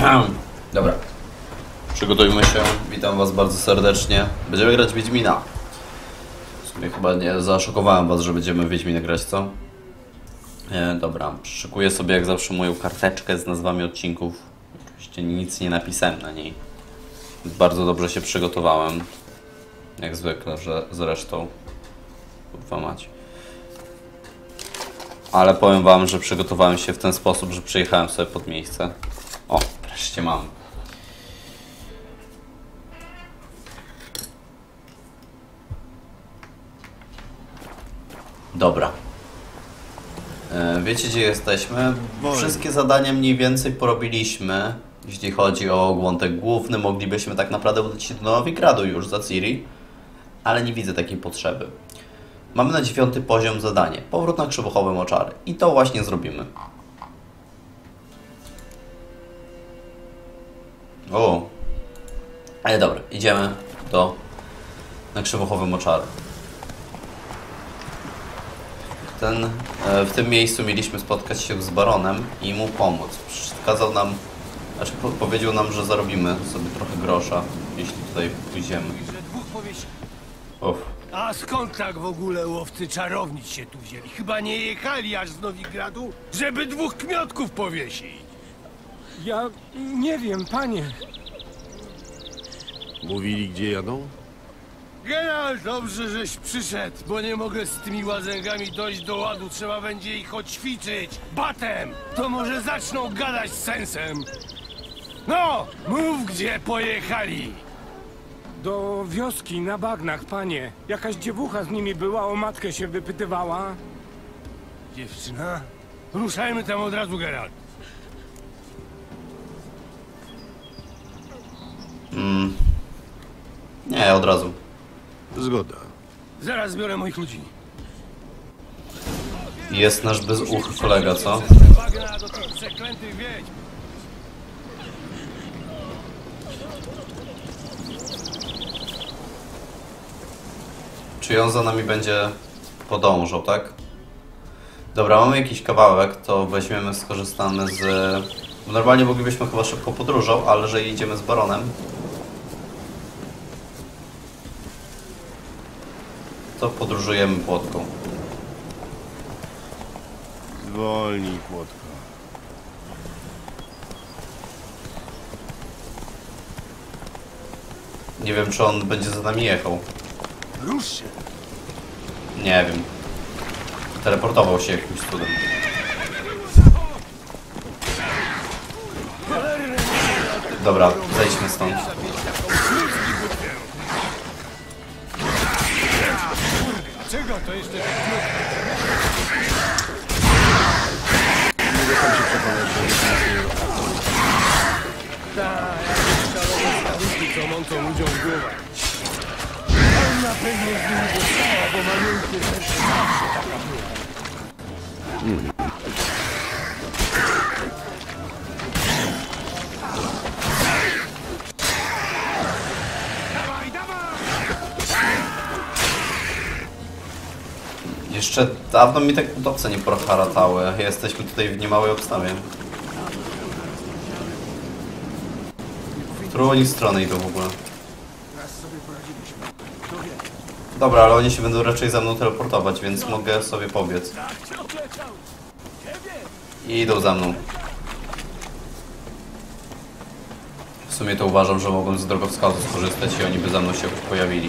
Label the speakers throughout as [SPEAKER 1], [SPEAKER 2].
[SPEAKER 1] Dobra. Przygotujmy się. Witam was bardzo serdecznie. Będziemy grać Wiedźmina. W sumie chyba nie zaszokowałem was, że będziemy Wiedźmina grać, co? Dobra. Szykuję sobie jak zawsze moją karteczkę z nazwami odcinków. Oczywiście nic nie napisałem na niej. Bardzo dobrze się przygotowałem. Jak zwykle, że zresztą. Kurwa mać. Ale powiem wam, że przygotowałem się w ten sposób, że przyjechałem sobie pod miejsce. O, wreszcie mam. Dobra. Wiecie, gdzie jesteśmy? Wszystkie zadania mniej więcej porobiliśmy. Jeśli chodzi o wątek główny, moglibyśmy tak naprawdę udać się do Nowigradu już za Ciri, ale nie widzę takiej potrzeby. Mamy na 9. poziom zadanie. Powrót na krzywuchowe moczary. I to właśnie zrobimy. O. Ale dobra, idziemy na krzywuchowe moczary. W tym miejscu mieliśmy spotkać się z baronem i mu pomóc. Kazał nam, powiedział nam, że zarobimy sobie trochę grosza, jeśli tutaj pójdziemy.
[SPEAKER 2] A skąd tak w ogóle łowcy czarownic się tu wzięli? Chyba nie jechali aż z Nowigradu, żeby 2 kmiotków powiesić.
[SPEAKER 3] Ja nie wiem, panie.
[SPEAKER 4] Mówili, gdzie jadą?
[SPEAKER 2] Geralt, dobrze, żeś przyszedł, bo nie mogę z tymi łazęgami dojść do ładu. Trzeba będzie ich oćwiczyć batem. To może zaczną gadać z sensem. No, mów, gdzie pojechali.
[SPEAKER 3] Do wioski na bagnach, panie. Jakaś dziewucha z nimi była, o matkę się wypytywała.
[SPEAKER 2] Dziewczyna? Ruszajmy tam od razu, Geralt.
[SPEAKER 1] Nie, od razu.
[SPEAKER 4] Zgoda.
[SPEAKER 2] Zaraz zbiorę moich ludzi.
[SPEAKER 1] Jest nasz bezuchy kolega, co?
[SPEAKER 2] Bagna do tych przeklętych wiedźm.
[SPEAKER 1] Czy on za nami będzie podążał, tak? Dobra, mamy jakiś kawałek, to weźmiemy, skorzystamy z... Normalnie moglibyśmy chyba szybko podróżą, ale że idziemy z baronem, to podróżujemy płotką.
[SPEAKER 4] Zwolnij, płotko.
[SPEAKER 1] Nie wiem, czy on będzie za nami jechał.
[SPEAKER 2] Rusz się.
[SPEAKER 1] Nie wiem. Teleportował się jakimś cudem. Dobra, zejdźmy stąd.
[SPEAKER 2] Czego to jeszcze?
[SPEAKER 4] Mogę tam się przekonać, że nic nie robi.
[SPEAKER 2] Tak, jakieś szalowe staruszki, co mącą ludziom w głowę. On na pewno z nimi dostała, bo malutkie serce zawsze taka była. Dawaj, dawaj!
[SPEAKER 1] Jeszcze dawno mi tak udowce nie proharatały. Jesteśmy tutaj w niemałej obstawie. W którą oni stronę idą w ogóle? Dobra, ale oni się będą raczej za mną teleportować, więc mogę sobie pobiec. I idą za mną. W sumie to uważam, że mogłem z drogowskazu skorzystać i oni by za mną się pojawili.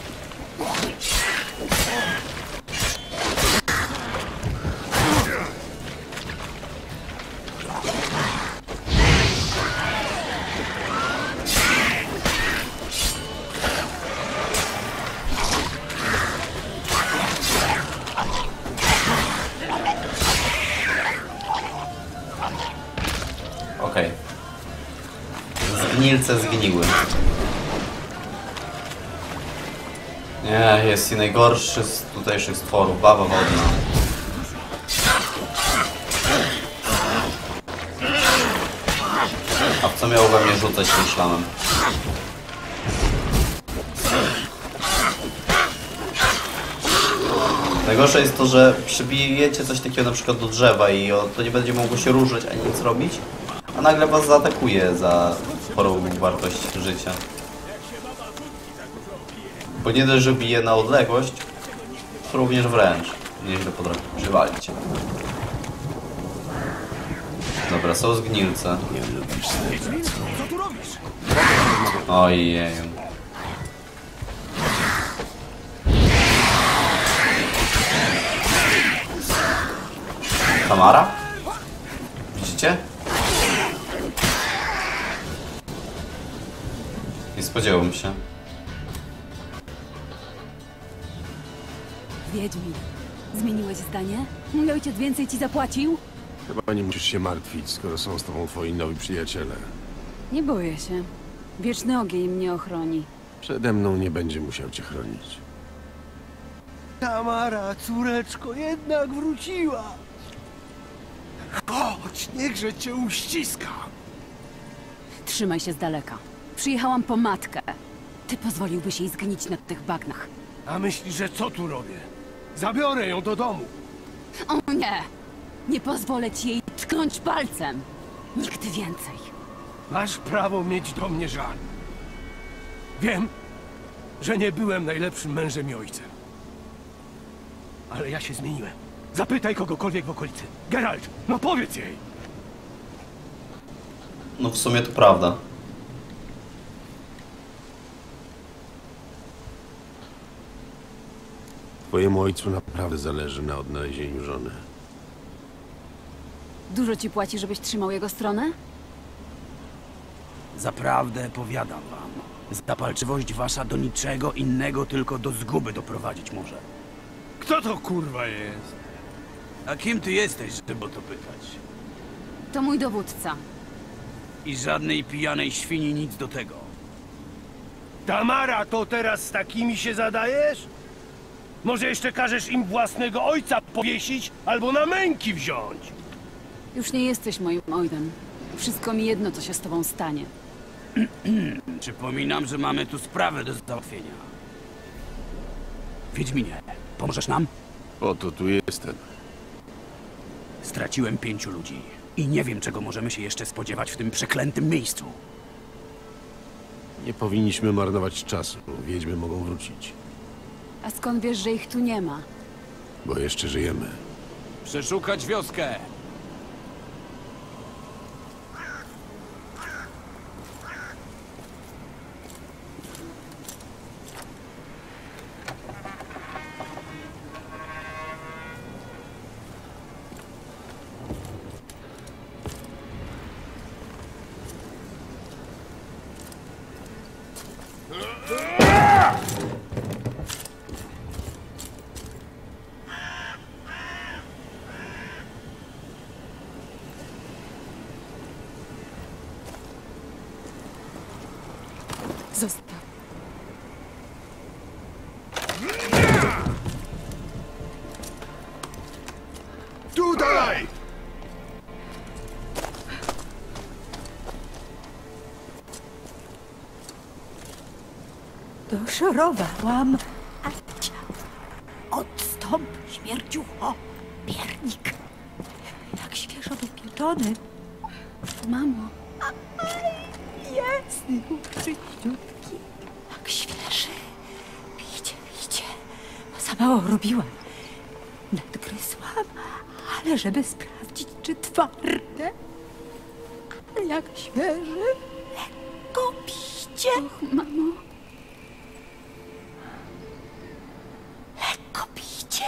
[SPEAKER 1] Okej. Zgnilce zgniły. Nie, jest i najgorszy z tutejszych stworów, baba wodna. A w co miało we mnie rzucać tym szlamem? Najgorsze jest to, że przybijecie coś takiego na przykład do drzewa i to nie będzie mogło się ruszyć ani nic robić, a nagle was zaatakuje za sporą wartość życia. Bo nie dość, że bije na odległość, to również wręcz nieźle potrafi przywalić. Dobra, są zgnilce.
[SPEAKER 4] Nie lubisz serca, co?
[SPEAKER 2] Co tu robisz?
[SPEAKER 1] Ojej. Tamara? Widzicie? Nie spodziewałem się.
[SPEAKER 5] Wiedźmin, zmieniłeś zdanie? Mój ojciec więcej ci zapłacił?
[SPEAKER 4] Chyba nie musisz się martwić, skoro są z tobą twoi nowi przyjaciele.
[SPEAKER 5] Nie boję się. Wieczny ogień mnie ochroni.
[SPEAKER 4] Przede mną nie będzie musiał cię chronić.
[SPEAKER 2] Tamara, córeczko, jednak wróciła. Chodź, niechże cię uściska.
[SPEAKER 5] Trzymaj się z daleka. Przyjechałam po matkę. Ty pozwoliłbyś jej zgnić na tych bagnach.
[SPEAKER 2] A myślisz, że co tu robię? Zabiorę ją do domu.
[SPEAKER 5] O nie! Nie pozwolę ci jej tknąć palcem. Nigdy więcej.
[SPEAKER 2] Masz prawo mieć do mnie żal. Wiem, że nie byłem najlepszym mężem i ojcem. Ale ja się zmieniłem. Zapytaj kogokolwiek w okolicy. Geralt, no powiedz jej.
[SPEAKER 1] No w sumie to prawda.
[SPEAKER 4] Twojemu ojcu naprawdę zależy na odnalezieniu żony.
[SPEAKER 5] Dużo ci płaci, żebyś trzymał jego stronę?
[SPEAKER 6] Zaprawdę powiadam wam, zapalczywość wasza do niczego innego, tylko do zguby doprowadzić może.
[SPEAKER 2] Kto to kurwa jest?
[SPEAKER 6] A kim ty jesteś, żeby o to pytać?
[SPEAKER 5] To mój dowódca.
[SPEAKER 6] I żadnej pijanej świni nic do tego.
[SPEAKER 2] Tamara, to teraz z takimi się zadajesz? Może jeszcze każesz im własnego ojca powiesić albo na męki wziąć?
[SPEAKER 5] Już nie jesteś moim ojcem. Wszystko mi jedno, co się z tobą stanie.
[SPEAKER 6] Przypominam, że mamy tu sprawę do załatwienia. Wiedźminie, pomożesz nam?
[SPEAKER 4] Po to tu jestem.
[SPEAKER 6] Straciłem 5 ludzi i nie wiem, czego możemy się jeszcze spodziewać w tym przeklętym miejscu.
[SPEAKER 4] Nie powinniśmy marnować czasu. Wiedźmy mogą wrócić.
[SPEAKER 5] A skąd wiesz, że ich tu nie ma?
[SPEAKER 4] Bo jeszcze żyjemy.
[SPEAKER 6] Przeszukać wioskę!
[SPEAKER 5] Zostaw.
[SPEAKER 2] Tutaj!
[SPEAKER 7] Doszorowałam. Odstąp, śmierciucho, piernik. Jak świeżo wypieczony.
[SPEAKER 5] Mamo,
[SPEAKER 7] Jest czyściutki. Jak świeży. Pijcie. Za mało robiłam. Nadgryzłam, ale żeby sprawdzić, czy twarde. Ale jak świeży. Lekko pijcie.
[SPEAKER 5] mamo.
[SPEAKER 7] Lekko pijcie.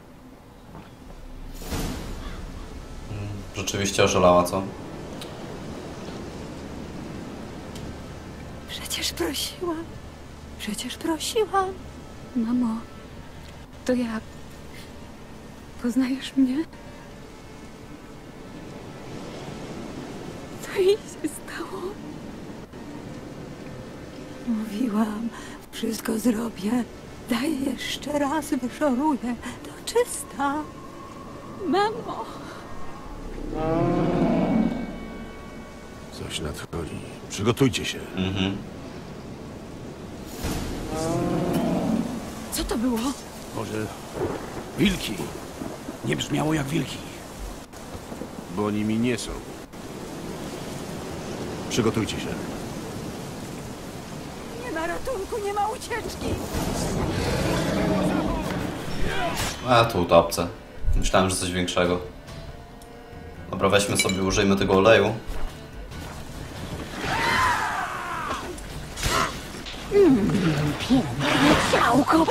[SPEAKER 1] Rzeczywiście oszalała, co?
[SPEAKER 7] Przecież prosiłam.
[SPEAKER 5] Mamo, to ja... Poznajesz mnie? Co jej się stało?
[SPEAKER 7] Mówiłam, wszystko zrobię. Daj jeszcze raz, wyszoruję. To czysta.
[SPEAKER 5] Mamo!
[SPEAKER 4] Coś nadchodzi. Przygotujcie się.
[SPEAKER 5] Co to było?
[SPEAKER 6] Może... wilki? Nie brzmiało jak wilki.
[SPEAKER 4] Bo nimi nie są. Przygotujcie się.
[SPEAKER 7] Nie ma ratunku, nie ma ucieczki.
[SPEAKER 1] A tu utopce. Myślałem, że coś większego. Dobra, weźmy sobie, użyjmy tego oleju.
[SPEAKER 7] Ciałko.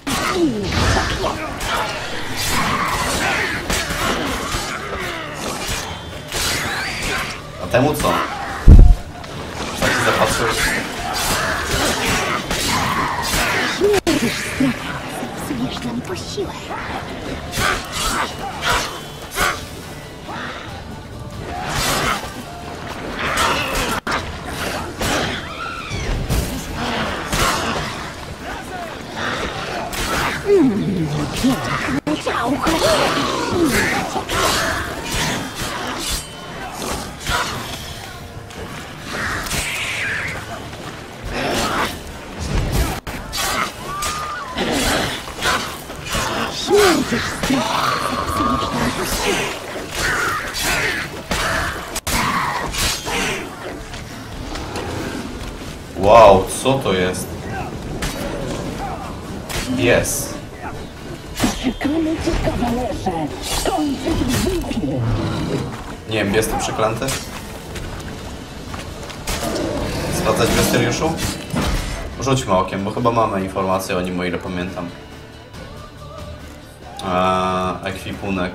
[SPEAKER 1] A temu co? Tak się zapatrzył.
[SPEAKER 7] Psujesz nam posiłek. Piękne ciałko. Śmierdzisz strasznie. Psujesz nam posiłek.
[SPEAKER 1] Wow, co to jest? Pies.
[SPEAKER 7] Czekamy cię, kawalerze. Skończyć w dupie.
[SPEAKER 1] Nie wiem, jest to przeklęty? Sprawdzać w Mysteriuszu? Rzućmy okiem, bo chyba mamy informacje o nim, o ile pamiętam. Ekwipunek.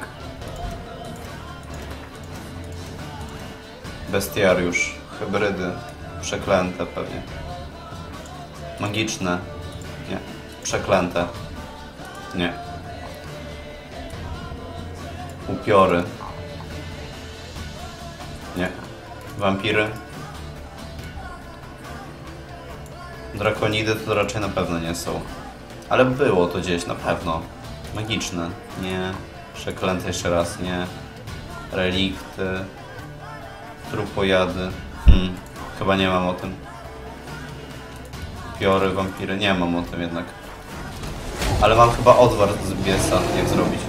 [SPEAKER 1] Bestiariusz. Hybrydy. Przeklęte pewnie. Magiczne. Nie. Przeklęte. Nie. Upiory. Nie. Wampiry. Drakonidy to raczej na pewno nie są. Ale było to gdzieś, na pewno. Magiczne. Nie. Przeklęte jeszcze raz, nie. Relikty. Trupojady. Chyba nie mam o tym. Piory, wampiry. Nie mam o tym jednak. Ale mam chyba odwar z biesa, jak zrobić.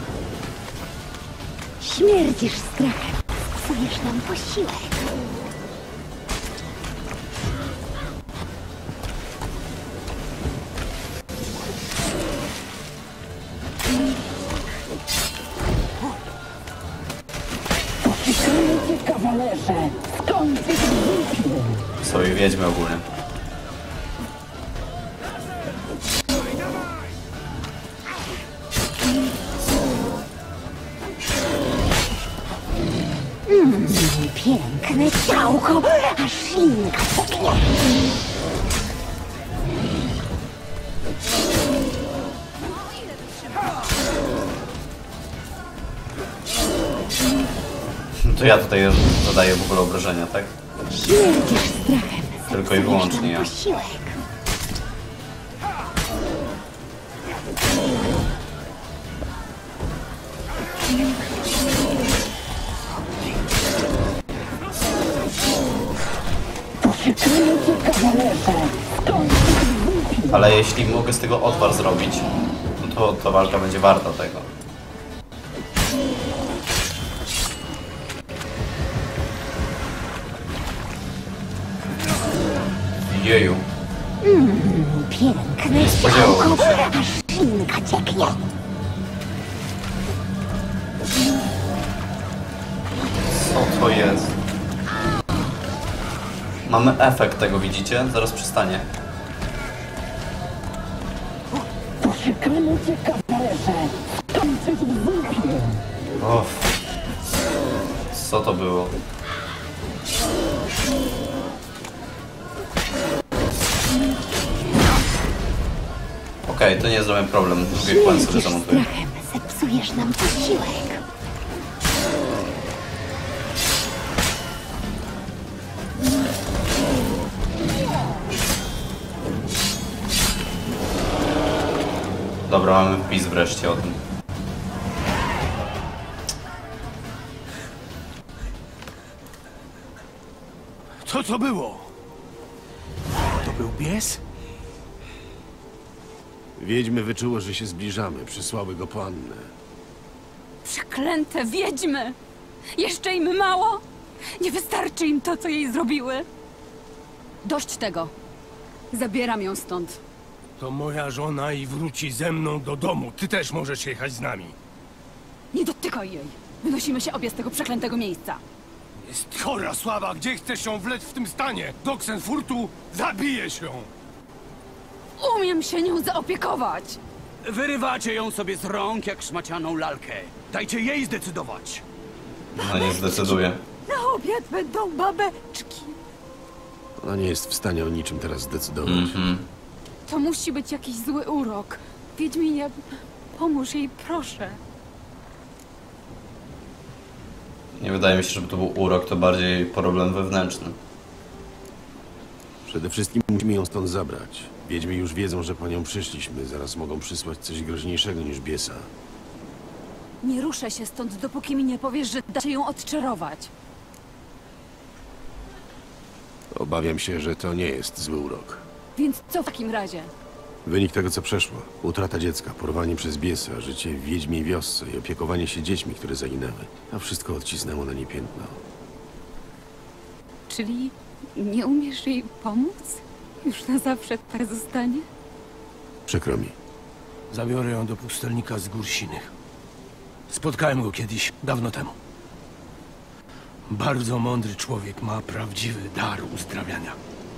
[SPEAKER 7] Śmierdzisz strachem. Psujesz nam posiłek. Poczekamy cię, kawalerze. Skończyć w dupie.
[SPEAKER 1] Sobie wiedźmy ogólnie.
[SPEAKER 7] Piękne ciałko, aż ślinka poknie.
[SPEAKER 1] To ja tutaj zadaję w ogóle obrażenia, tak?
[SPEAKER 7] Śmierdzisz strachem.
[SPEAKER 1] Tylko i wyłącznie ja.
[SPEAKER 7] Posiłek. Poczekamy cię, kawalerze. Skończyć w dupie.
[SPEAKER 1] Ale jeśli mogę z tego odwar zrobić, no to ta walka będzie warta tego. Jeju.
[SPEAKER 7] Piękne
[SPEAKER 1] Spodziewało
[SPEAKER 7] ciałko,
[SPEAKER 1] mi się.
[SPEAKER 7] aż ślinka cieknie.
[SPEAKER 1] Co to jest? Mamy efekt tego, widzicie? Zaraz przestanie.
[SPEAKER 7] Poczekamy cię, kawalerze. Skończyć w dupie.
[SPEAKER 1] Uff. Co to było? Okej, to nie jest żaden problem. Drugi kłan sobie
[SPEAKER 7] Śmierdzisz
[SPEAKER 1] zamontuję.
[SPEAKER 7] strachem. Zepsujesz nam posiłek.
[SPEAKER 1] Dobra, mamy wpis wreszcie o tym.
[SPEAKER 2] Co to było?
[SPEAKER 6] To był pies?
[SPEAKER 4] Wiedźmy wyczuło, że się zbliżamy. Przysłały go po Annę.
[SPEAKER 5] Przeklęte wiedźmy! Jeszcze im mało? Nie wystarczy im to, co jej zrobiły. Dość tego. Zabieram ją stąd.
[SPEAKER 2] To moja żona i wróci ze mną do domu. Ty też możesz jechać z nami.
[SPEAKER 5] Nie dotykaj jej. Wynosimy się obie z tego przeklętego miejsca.
[SPEAKER 2] Jest chora sława. Gdzie chcesz ją wlec w tym stanie? Do Oxenfurtu? Zabijesz ją.
[SPEAKER 5] Umiem się nią zaopiekować.
[SPEAKER 6] Wyrywacie ją sobie z rąk jak szmacianą lalkę. Dajcie jej zdecydować.
[SPEAKER 1] No nie zdecyduje.
[SPEAKER 5] Na obiad będą babeczki.
[SPEAKER 4] Ona nie jest w stanie o niczym teraz zdecydować.
[SPEAKER 5] To musi być jakiś zły urok. Wiedźminie, pomóż jej, proszę.
[SPEAKER 1] Nie wydaje mi się, żeby to był urok, to bardziej problem wewnętrzny.
[SPEAKER 4] Przede wszystkim musimy ją stąd zabrać. Wiedźmy już wiedzą, że po nią przyszliśmy. Zaraz mogą przysłać coś groźniejszego niż biesa.
[SPEAKER 5] Nie ruszę się stąd, dopóki mi nie powiesz, że da się ją odczarować.
[SPEAKER 4] Obawiam się, że to nie jest zły urok.
[SPEAKER 5] Więc co w takim razie?
[SPEAKER 4] Wynik tego, co przeszło. Utrata dziecka, porwanie przez biesa, życie w wiedźmiej wiosce i opiekowanie się dziećmi, które zaginęły. A wszystko odcisnęło na nie piętno.
[SPEAKER 5] Czyli nie umiesz jej pomóc? Już na zawsze tak zostanie?
[SPEAKER 4] Przykro mi.
[SPEAKER 2] Zabiorę ją do pustelnika z Gór Sinych. Spotkałem go kiedyś, dawno temu. Bardzo mądry człowiek, ma prawdziwy dar uzdrawiania.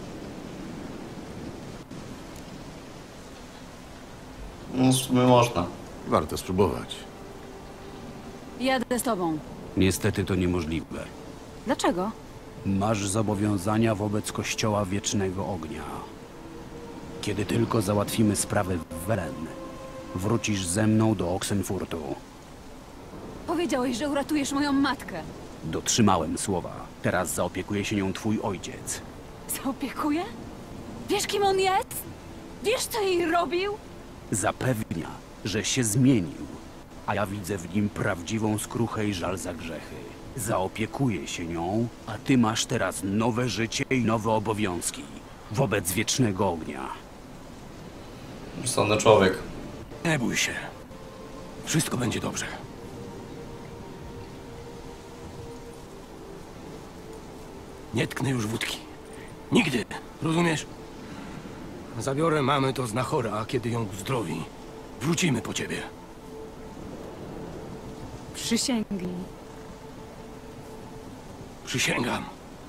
[SPEAKER 1] No w sumie można.
[SPEAKER 4] Warto spróbować.
[SPEAKER 5] Jadę z tobą.
[SPEAKER 6] Niestety to niemożliwe.
[SPEAKER 5] Dlaczego?
[SPEAKER 6] Masz zobowiązania wobec Kościoła Wiecznego Ognia. Kiedy tylko załatwimy sprawę w Welen, wrócisz ze mną do Oxenfurtu.
[SPEAKER 5] Powiedziałeś, że uratujesz moją matkę.
[SPEAKER 6] Dotrzymałem słowa. Teraz zaopiekuje się nią twój ojciec.
[SPEAKER 5] Zaopiekuję? Wiesz, kim on jest? Wiesz, co jej robił?
[SPEAKER 6] Zapewnia, że się zmienił, a ja widzę w nim prawdziwą skruchę i żal za grzechy. Zaopiekuję się nią, a ty masz teraz nowe życie i nowe obowiązki wobec Wiecznego Ognia.
[SPEAKER 1] Rozsądny człowiek.
[SPEAKER 2] Nie bój się. Wszystko będzie dobrze. Nie tknę już wódki. Nigdy. Rozumiesz? Zabiorę mamę do znachora, a kiedy ją uzdrowi, wrócimy po ciebie.
[SPEAKER 5] Przysięgnij.
[SPEAKER 2] Przysięgam.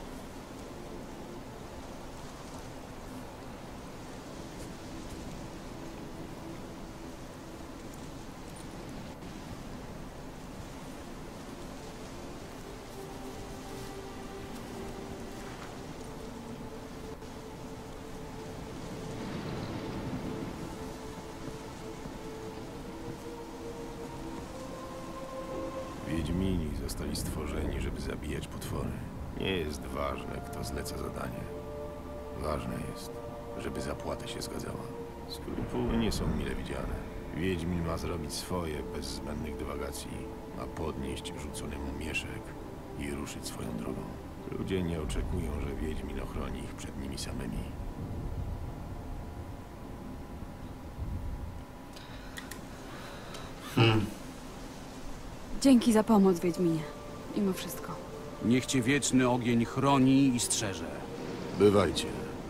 [SPEAKER 4] Wiedźmini zostali stworzeni, żeby zabijać potwory. Nie jest ważne, kto zleca zadanie. Ważne jest, żeby zapłata się zgadzała. Skrupuły nie są mile widziane. Wiedźmin ma zrobić swoje bez zbędnych dywagacji. Ma podnieść rzucony mu mieszek i ruszyć swoją drogą. Ludzie nie oczekują, że Wiedźmin ochroni ich przed nimi samymi.
[SPEAKER 5] Dzięki za pomoc, Wiedźminie. Mimo wszystko.
[SPEAKER 6] Niech cię Wieczny Ogień chroni i strzeże.
[SPEAKER 4] Bywajcie.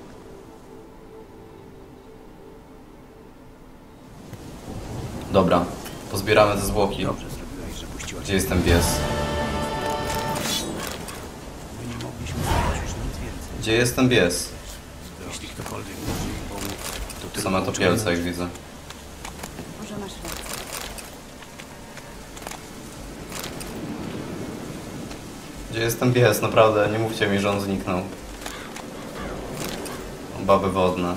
[SPEAKER 1] Dobra, pozbieramy te zwłoki.
[SPEAKER 6] Dobrze zrobiłeś, że puściłaś.
[SPEAKER 1] Gdzie jest ten pies?
[SPEAKER 6] My nie mogliśmy zrobić już nic więcej.
[SPEAKER 1] Gdzie jest ten pies?
[SPEAKER 6] Jeśli ktokolwiek może jej pomóc, to tylko
[SPEAKER 1] Same to pielce, jak widzę.
[SPEAKER 5] Może masz rację.
[SPEAKER 1] Gdzie jest ten pies? Naprawdę, nie mówcie mi, że on zniknął. Baby wodne.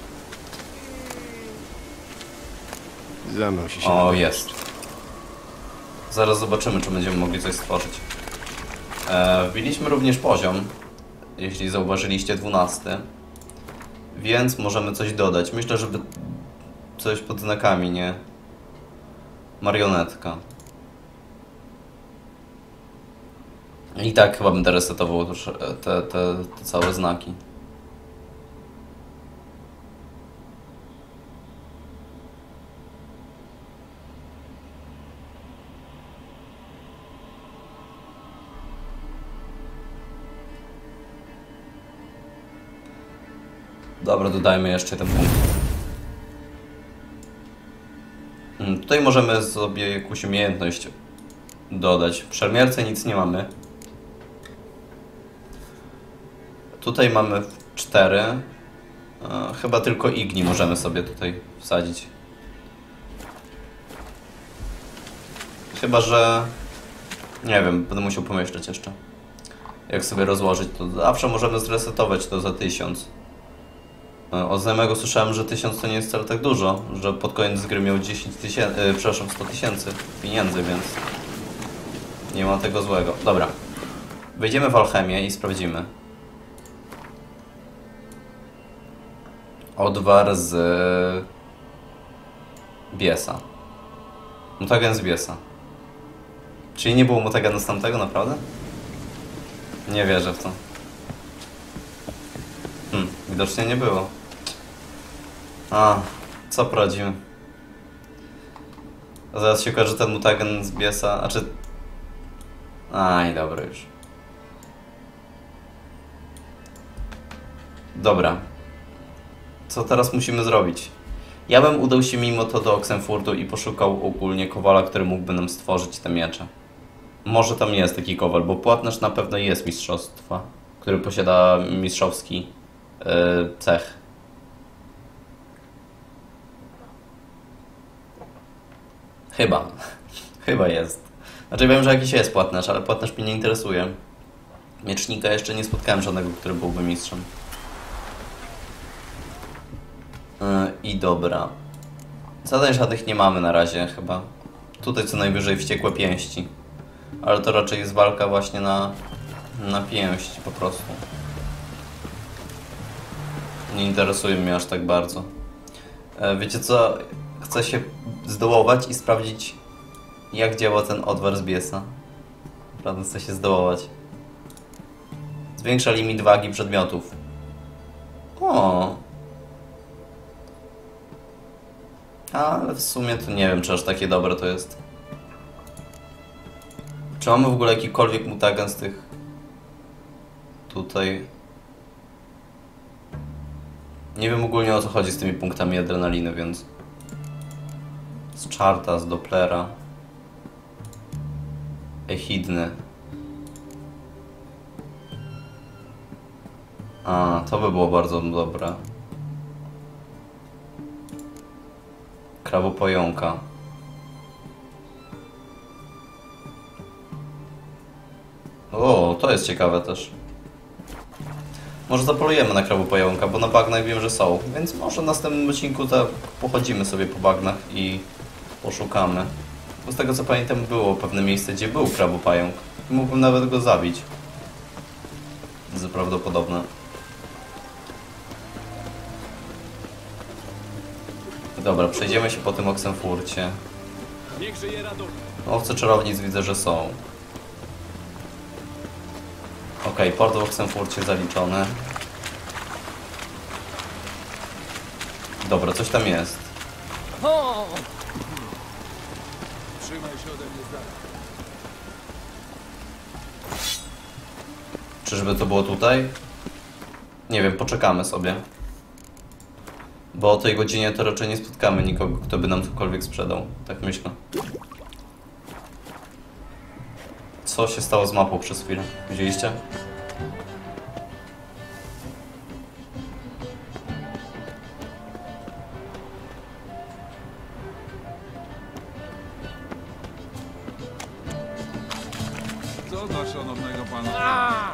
[SPEAKER 4] Zanosi się.
[SPEAKER 1] O, jest. Zaraz zobaczymy, czy będziemy mogli coś stworzyć. Wbiliśmy również poziom, jeśli zauważyliście, 12. Więc możemy coś dodać. Myślę, żeby coś pod znakami, nie? Marionetka. I tak chyba bym teraz resetował już te całe znaki. Dobra, dodajmy jeszcze ten punkt. Tutaj możemy sobie jakąś umiejętność dodać. W szermierce nic nie mamy. Tutaj mamy 4. Chyba tylko igni możemy sobie tutaj wsadzić. Chyba, że... Nie wiem, będę musiał pomyśleć jeszcze. Jak sobie rozłożyć to. Zawsze możemy zresetować to za 1000. Od znajomego słyszałem, że 1000 to nie jest wcale tak dużo, że pod koniec gry miał 10 000, przepraszam, 100 000 pieniędzy, więc nie ma tego złego. Dobra, wejdziemy w alchemię i sprawdzimy. Odwar z Biesa. Mutagen z Biesa. Czyli nie było mutagenu z tamtego, naprawdę? Nie wierzę w to. Widocznie nie było. A, co poradzimy? Zaraz się okaże, że ten mutagen z Biesa, a czy... Aj, dobra już. Dobra. Co teraz musimy zrobić? Ja bym udał się mimo to do Oxenfurtu i poszukał ogólnie kowala, który mógłby nam stworzyć te miecze. Może tam jest taki kowal, bo płatnerz na pewno jest mistrzostwa, który posiada mistrzowski cech. Chyba. Chyba jest. Znaczy wiem, że jakiś jest płatnerz, ale płatnerz mnie nie interesuje. Miecznika jeszcze nie spotkałem żadnego, który byłby mistrzem. I dobra. Zadań żadnych nie mamy na razie chyba. Tutaj co najwyżej wściekłe pięści. Ale to raczej jest walka właśnie na pięści po prostu. Nie interesuje mnie aż tak bardzo. Wiecie co? Chcę się zdołować i sprawdzić, jak działa ten odwar z Biesa. Naprawdę chcę się zdołować. Zwiększa limit wagi przedmiotów. O. Ale w sumie to nie wiem, czy aż takie dobre to jest. Czy mamy w ogóle jakikolwiek mutagen z tych... Tutaj... Nie wiem ogólnie o co chodzi z tymi punktami adrenaliny, więc... Z czarta, z Dopplera... Echidny... A, to by było bardzo dobre. Krabopająka. O, to jest ciekawe też. Może zapolujemy na krabopająka, bo na bagnach wiem, że są. Więc może w następnym odcinku tak pochodzimy sobie po bagnach i poszukamy. Bo z tego co pamiętam było pewne miejsce, gdzie był krabopająk. I mógłbym nawet go zabić. To prawdopodobne. Dobra, przejdziemy się po tym Oxenfurcie. Owce czarownic widzę, że są. Okej, port w Oxenfurcie zaliczony. Dobra, coś tam jest.
[SPEAKER 2] Trzymaj się ode mnie z dala.
[SPEAKER 1] Czyżby to było tutaj? Nie wiem, poczekamy sobie. Bo o tej godzinie to raczej nie spotkamy nikogo, kto by nam cokolwiek sprzedał. Tak myślę. Co się stało z mapą przez chwilę? Widzieliście?
[SPEAKER 8] Co dla szanownego pana?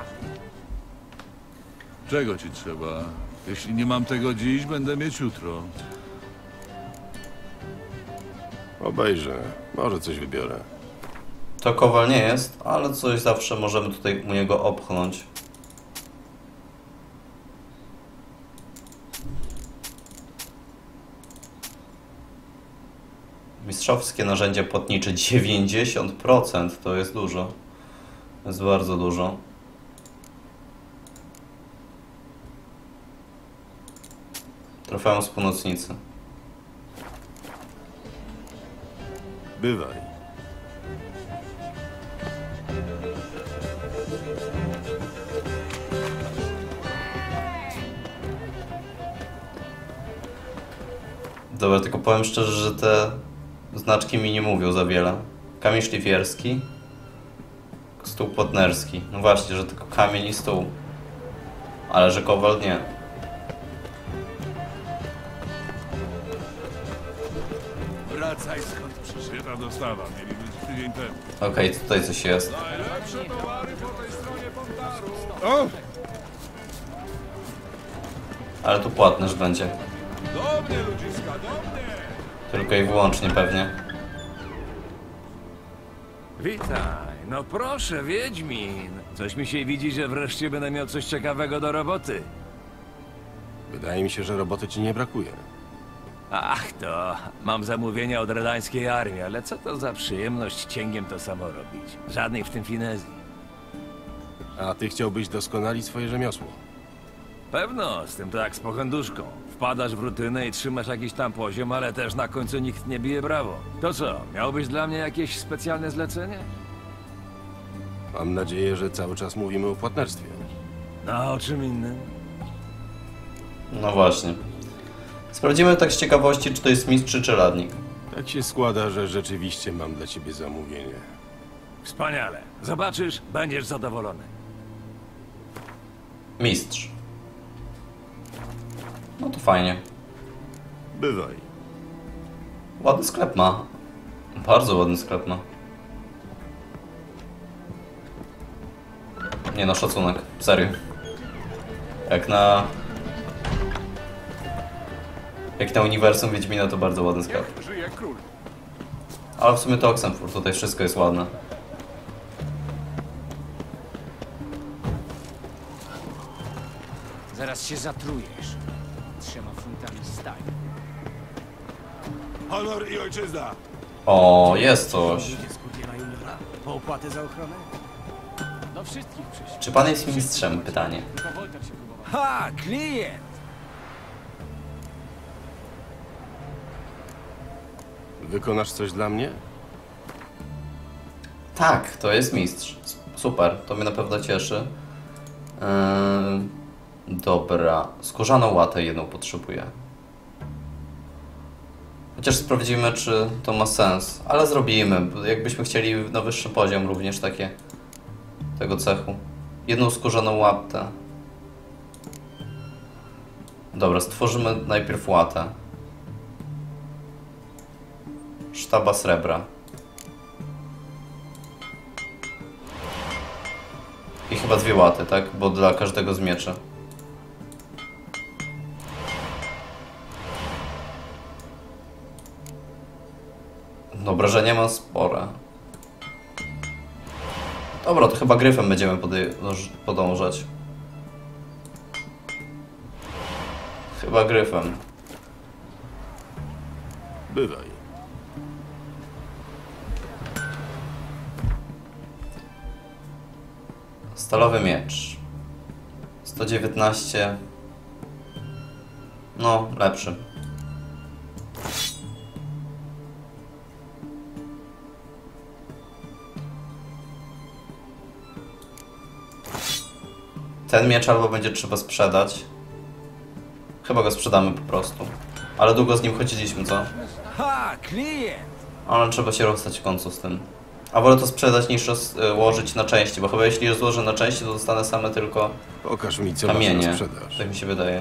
[SPEAKER 8] Czego ci trzeba? Jeśli nie mam tego dziś, będę mieć jutro.
[SPEAKER 4] Obejrzę. Może coś wybiorę.
[SPEAKER 1] To kowal nie jest, ale coś zawsze możemy tutaj u niego opchnąć. Mistrzowskie narzędzia płatnicze 90%, to jest dużo. To jest bardzo dużo. Trofeum z północnicy.
[SPEAKER 4] Bywaj.
[SPEAKER 1] Dobra, tylko powiem szczerze, że te znaczki mi nie mówią za wiele. Kamień szlifierski. Stół płatnerski. No właśnie, że tylko kamień i stół. Ale że kowal nie.
[SPEAKER 8] Wracaj skąd przyszedł. Świetna dostawa, mieli być tydzień temu.
[SPEAKER 1] Okej, tutaj coś jest.
[SPEAKER 8] O!
[SPEAKER 1] Ale tu płatnerz będzie.
[SPEAKER 8] Do mnie, ludziska, do mnie!
[SPEAKER 1] Tylko i wyłącznie pewnie.
[SPEAKER 9] Witaj. No proszę, Wiedźmin. Coś mi się widzi, że wreszcie będę miał coś ciekawego do roboty.
[SPEAKER 4] Wydaje mi się, że roboty ci nie brakuje.
[SPEAKER 9] Ach to, mam zamówienia od redańskiej armii, ale co to za przyjemność cięgiem to samo robić? Żadnej w tym finezji.
[SPEAKER 4] A ty chciałbyś doskonalić swoje rzemiosło.
[SPEAKER 9] Pewno, z tym to jak z pochenduszką. Wpadasz w rutynę i trzymasz jakiś tam poziom, ale też na końcu nikt nie bije brawo. To co, miałbyś dla mnie jakieś specjalne zlecenie?
[SPEAKER 4] Mam nadzieję, że cały czas mówimy o płatnerstwie.
[SPEAKER 9] No, o czym innym?
[SPEAKER 1] No właśnie. Sprawdzimy tak z ciekawości, czy to jest mistrz czy czeladnik.
[SPEAKER 4] Tak się składa, że rzeczywiście mam dla ciebie zamówienie.
[SPEAKER 9] Wspaniale. Zobaczysz, będziesz zadowolony.
[SPEAKER 1] Mistrz. No to fajnie.
[SPEAKER 4] Bywaj.
[SPEAKER 1] Ładny sklep ma. Bardzo ładny sklep ma. Nie no, szacunek. Serio. Jak na uniwersum Wiedźmina to bardzo ładny sklep.
[SPEAKER 8] Żyje król.
[SPEAKER 1] Ale w sumie to Oxenfurt, tutaj wszystko jest ładne.
[SPEAKER 3] Zaraz się zatrujesz. 3 funtami stali.
[SPEAKER 8] Honor i ojczyzna!
[SPEAKER 1] O, jest coś.
[SPEAKER 3] Po opłatę za ochronę? Do wszystkich przyszli.
[SPEAKER 1] Czy pan jest mistrzem? Pytanie.
[SPEAKER 3] Tylko Wolter się próbował.
[SPEAKER 9] Ha, klient!
[SPEAKER 4] Wykonasz coś dla mnie?
[SPEAKER 1] Tak, to jest mistrz. Super, to mnie na pewno cieszy. Dobra, skórzaną łatę jedną potrzebuję. Chociaż sprawdzimy, czy to ma sens. Ale zrobimy, bo jakbyśmy chcieli na wyższy poziom również takie tego cechu. Jedną skórzaną łaptę. Dobra, stworzymy najpierw łatę. Sztaba srebra. I chyba 2 łaty, tak? Bo dla każdego z mieczy. No, obrażenia ma spore. Dobra, to chyba gryfem będziemy podążać. Chyba gryfem.
[SPEAKER 4] Bywaj.
[SPEAKER 1] Stalowy miecz. 119. No, lepszy. Ten miecz albo będzie trzeba sprzedać. Chyba go sprzedamy po prostu. Ale długo z nim chodziliśmy, co?
[SPEAKER 9] Ha, klient!
[SPEAKER 1] Ale trzeba się rozstać w końcu z tym. A wolę to sprzedać niż rozłożyć na części, bo chyba jeśli rozłożę na części, to dostanę same tylko
[SPEAKER 4] Pokaż mi, co masz na
[SPEAKER 1] kamienie.
[SPEAKER 4] sprzedaż.
[SPEAKER 1] Tak mi się wydaje.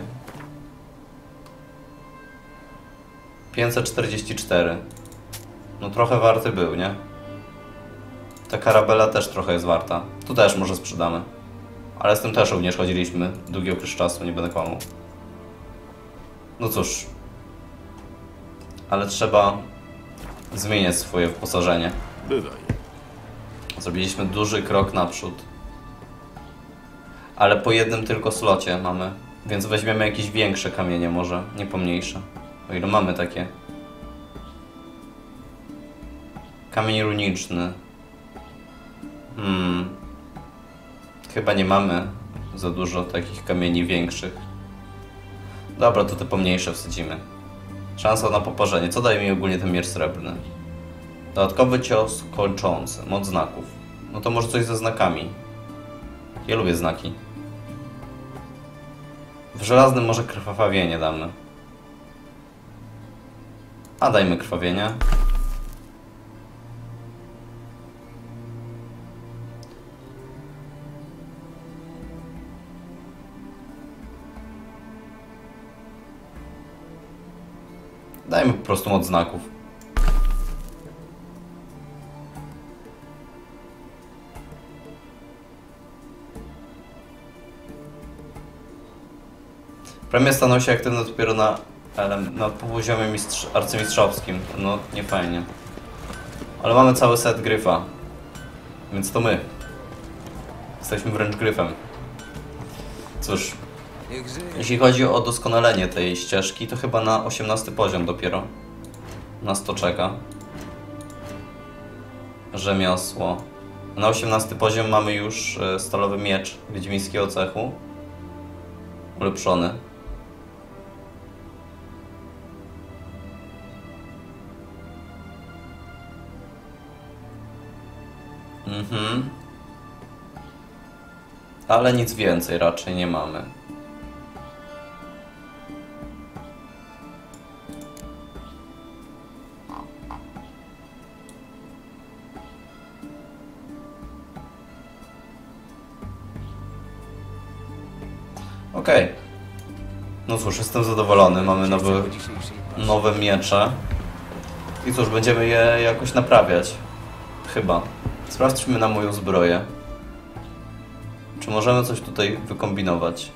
[SPEAKER 1] 544. No trochę warty był, nie? Ta karabela też trochę jest warta. Tu też może sprzedamy. Ale z tym też również chodziliśmy długi okres czasu, nie będę kłamał. No cóż. Ale trzeba zmieniać swoje wyposażenie.
[SPEAKER 4] Bywaj.
[SPEAKER 1] Zrobiliśmy duży krok naprzód. Ale po jednym tylko slocie mamy. Więc weźmiemy jakieś większe kamienie może, nie pomniejsze. O ile mamy takie. Kamień runiczny. Chyba nie mamy za dużo takich kamieni większych. Dobra, to te pomniejsze wsadzimy. Szansa na poparzenie. Co daje mi ogólnie ten miecz srebrny? Dodatkowy cios kończący. Moc znaków. No to może coś ze znakami. Ja lubię znaki. W żelaznym może krwawienie damy. A dajmy krwawienie. Dajmy po prostu moc znaków. Premia stanął się aktywny dopiero na poziomie arcymistrzowskim. No, nie fajnie. Ale mamy cały set gryfa. Więc to my. Jesteśmy wręcz gryfem. Cóż. Jeśli chodzi o doskonalenie tej ścieżki, to chyba na 18 poziom dopiero nas to czeka. Rzemiosło. Na 18 poziom mamy już stalowy miecz wiedźmińskiego cechu. Ulepszony. Ale nic więcej raczej nie mamy. Okej. No cóż, jestem zadowolony. Mamy nowe miecze. I cóż, będziemy je jakoś naprawiać. Chyba. Sprawdźmy na moją zbroję. Czy możemy coś tutaj wykombinować?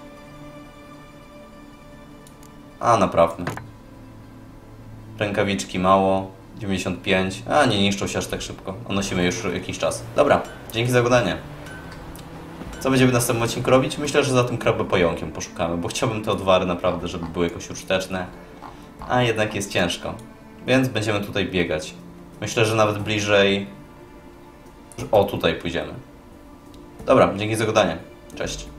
[SPEAKER 1] A, naprawdę. Rękawiczki mało. 95. A, nie niszczą się aż tak szybko. A nosimy już jakiś czas. Dobra, dzięki za oglądanie. Co będziemy w następnym odcinku robić? Myślę, że za tym krabopająkiem poszukamy, bo chciałbym te odwary naprawdę, żeby były jakoś użyteczne. A jednak jest ciężko. Więc będziemy tutaj biegać. Myślę, że nawet bliżej... O, tutaj pójdziemy. Dobra, dzięki za oglądanie. Cześć.